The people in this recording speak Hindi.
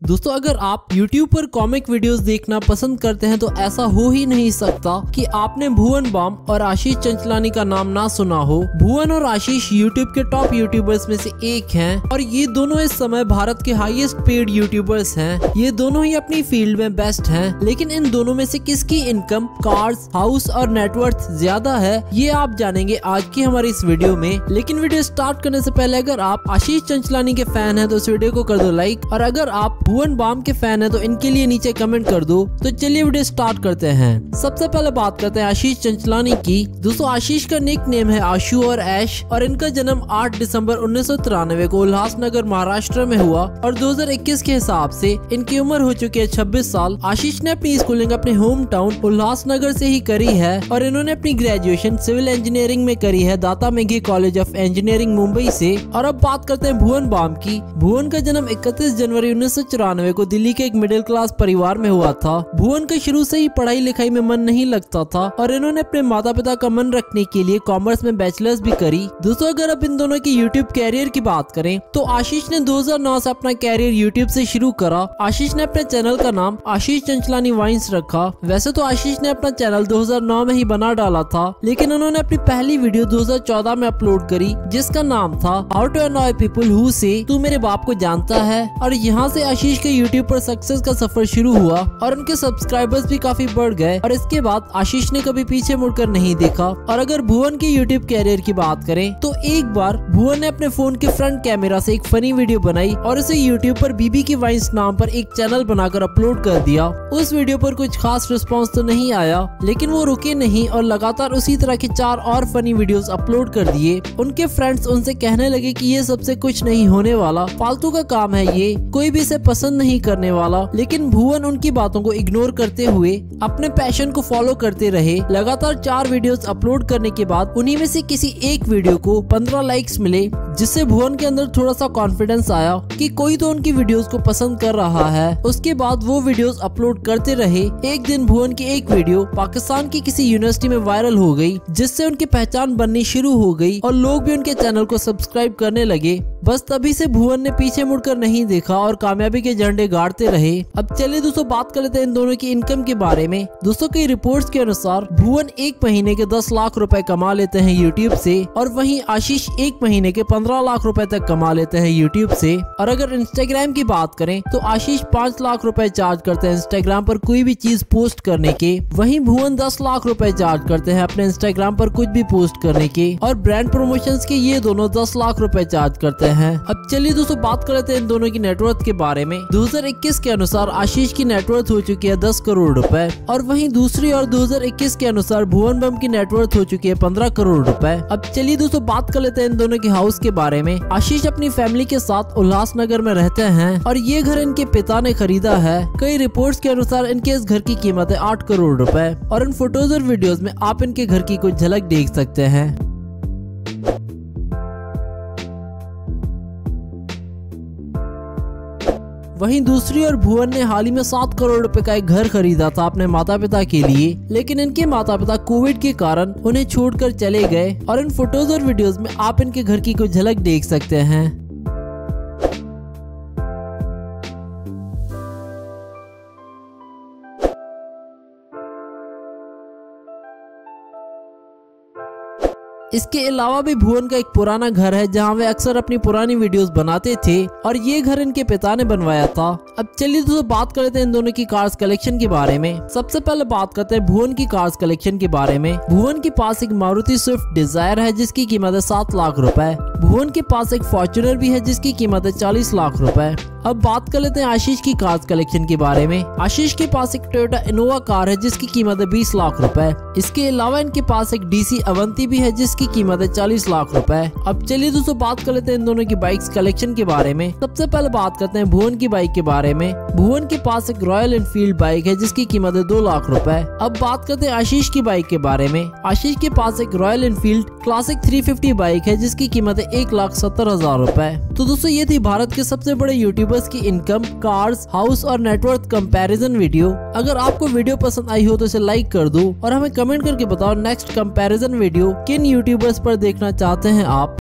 दोस्तों अगर आप YouTube पर कॉमिक वीडियोस देखना पसंद करते हैं तो ऐसा हो ही नहीं सकता कि आपने भुवन बाम और आशीष चंचलानी का नाम ना सुना हो। भुवन और आशीष YouTube के टॉप यूट्यूबर्स में से एक हैं और ये दोनों इस समय भारत के हाईएस्ट पेड यूट्यूबर्स हैं। ये दोनों ही अपनी फील्ड में बेस्ट हैं, लेकिन इन दोनों में से किसकी इनकम, कार्स, हाउस और नेटवर्थ ज्यादा है ये आप जानेंगे आज की हमारी इस वीडियो में। लेकिन वीडियो स्टार्ट करने से पहले अगर आप आशीष चंचलानी के फैन है तो इस वीडियो को कर दो लाइक, और अगर आप भुवन बाम के फैन है तो इनके लिए नीचे कमेंट कर दो। तो चलिए वीडियो स्टार्ट करते हैं। सबसे पहले बात करते हैं आशीष चंचलानी की। दोस्तों आशीष का निक नेम है आशु और ऐश और इनका जन्म 8 दिसंबर 1993 को उल्लासनगर महाराष्ट्र में हुआ और 2021 के हिसाब से इनकी उम्र हो चुकी है 26 साल। आशीष ने अपनी स्कूलिंग अपने होम टाउन उल्लासनगर से ही करी है और इन्होंने अपनी ग्रेजुएशन सिविल इंजीनियरिंग में करी है Datta Meghe college of engineering Mumbai से। और अब बात करते हैं भुवन बाम की। भुवन का जन्म 31 जनवरी 1994 को दिल्ली के एक मिडिल क्लास परिवार में हुआ था। भुवन का शुरू से ही पढ़ाई लिखाई में मन नहीं लगता था और इन्होंने अपने माता पिता का मन रखने के लिए कॉमर्स में बैचलर्स भी करी। दोस्तों अगर अब इन दोनों की यूट्यूब कैरियर की बात करें तो आशीष ने 2009 से अपना कैरियर यूट्यूब से शुरू करा। आशीष ने अपने चैनल का नाम आशीष चंचलानी वाइन्स रखा। वैसे तो आशीष ने अपना चैनल 2009 में ही बना डाला था, लेकिन उन्होंने अपनी पहली वीडियो 2014 में अपलोड करी जिसका नाम था how to annoy people who से तू मेरे बाप को जानता है। और यहाँ से आशीष के यूट्यूब पर सक्सेस का सफर शुरू हुआ और उनके सब्सक्राइबर्स भी काफी बढ़ गए और इसके बाद आशीष ने कभी पीछे मुड़कर नहीं देखा। और अगर भुवन के यूट्यूब कैरियर की बात करें तो एक बार भुवन ने अपने फोन के फ्रंट कैमरा से एक फनी वीडियो बनाई और इसे यूट्यूब पर बीबी की वाइन्स नाम पर एक चैनल बनाकर अपलोड कर दिया। उस वीडियो पर कुछ खास रिस्पॉन्स तो नहीं आया, लेकिन वो रुके नहीं और लगातार उसी तरह के 4 और फनी वीडियोस अपलोड कर दिए। उनके फ्रेंड्स उनसे कहने लगे कि ये सबसे कुछ नहीं होने वाला, फालतू का काम है ये, कोई भी इसे पसंद नहीं करने वाला। लेकिन भुवन उनकी बातों को इग्नोर करते हुए अपने पैशन को फॉलो करते रहे। लगातार 4 वीडियोस अपलोड करने के बाद उन्हीं में से किसी एक वीडियो को 15 लाइक्स मिले, जिससे भुवन के अंदर थोड़ा सा कॉन्फिडेंस आया कि कोई तो उनकी वीडियोस को पसंद कर रहा है। उसके बाद वो वीडियोस अपलोड करते रहे। एक दिन भुवन की एक वीडियो पाकिस्तान की किसी यूनिवर्सिटी में वायरल हो गई, जिससे उनकी पहचान बननी शुरू हो गई और लोग भी उनके चैनल को सब्सक्राइब करने लगे। बस तभी से भुवन ने पीछे मुड़कर नहीं देखा और कामयाबी के झंडे गाड़ते रहे। अब चलिए दोस्तों बात कर लेते हैं इन दोनों की इनकम के बारे में। दोस्तों कई रिपोर्ट्स के अनुसार भुवन एक महीने के 10 लाख रुपए कमा लेते हैं यूट्यूब से और वहीं आशीष एक महीने के 15 लाख रुपए तक कमा लेते हैं यूट्यूब से। और अगर इंस्टाग्राम की बात करें तो आशीष 5 लाख रुपए चार्ज करते हैं इंस्टाग्राम पर कोई भी चीज पोस्ट करने के, वहीं भुवन 10 लाख रुपए चार्ज करते हैं अपने इंस्टाग्राम पर कुछ भी पोस्ट करने के, और ब्रांड प्रमोशंस के ये दोनों 10 लाख रुपए चार्ज करते हैं। अब चलिए दोस्तों बात कर लेते हैं इन दोनों की नेटवर्थ के बारे में। 2021 के अनुसार आशीष की नेटवर्थ हो चुकी है 10 करोड़ रुपए और वहीं दूसरी और 2021 के अनुसार भुवन बाम की नेटवर्थ हो चुकी है 15 करोड़ रुपए। अब चलिए दोस्तों बात कर लेते हैं इन दोनों के हाउस के बारे में। आशीष अपनी फैमिली के साथ उल्लासनगर में रहते हैं और ये घर इनके पिता ने खरीदा है। कई रिपोर्ट्स के अनुसार इनके इस घर की कीमत है 8 करोड़ रुपए और इन फोटोज और वीडियोस में आप इनके घर की कुछ झलक देख सकते हैं। वहीं दूसरी ओर भुवन ने हाल ही में 7 करोड़ रुपए का एक घर खरीदा था अपने माता पिता के लिए, लेकिन इनके माता पिता कोविड के कारण उन्हें छोड़कर चले गए और इन फोटोज और वीडियोस में आप इनके घर की कुछ झलक देख सकते हैं। इसके अलावा भी भुवन का एक पुराना घर है जहां वे अक्सर अपनी पुरानी वीडियोस बनाते थे और ये घर इनके पिता ने बनवाया था। अब चलिए दोस्तों बात कर लेते हैं इन दोनों की कार्स कलेक्शन के बारे में। सबसे पहले बात करते हैं भुवन की कार्स कलेक्शन के बारे में। भुवन के पास एक मारुति स्विफ्ट डिजायर है जिसकी कीमत है 7 लाख रुपए। भुवन के पास एक फॉर्च्यूनर भी है जिसकी कीमत है 40 लाख रुपए। अब बात कर लेते हैं आशीष की कार्स कलेक्शन के बारे में। आशीष के पास एक टोयोटा इनोवा कार है जिसकी कीमत है 20 लाख रुपए। इसके अलावा इनके पास एक डीसी अवंती भी है जिसकी कीमत है 40 लाख रुपए। अब चलिए दोस्तों बात कर लेते हैं इन दोनों की बाइक्स कलेक्शन के बारे में। सबसे पहले बात करते हैं भुवन की बाइक के बारे में। भुवन के पास एक रॉयल एनफील्ड बाइक है जिसकी कीमत है 2 लाख रुपए। अब बात करते हैं आशीष की बाइक के बारे में। आशीष के पास एक रॉयल एनफील्ड क्लासिक 350 बाइक है जिसकी कीमत है 1,70,000 रुपए। तो दोस्तों ये थी भारत के सबसे बड़े यूट्यूबर्स की इनकम, कार्स, हाउस और नेटवर्थ कंपैरिजन वीडियो। अगर आपको वीडियो पसंद आई हो तो इसे लाइक कर दो और हमें कमेंट करके बताओ नेक्स्ट कंपैरिजन वीडियो किन यूट्यूबर्स पर देखना चाहते हैं आप।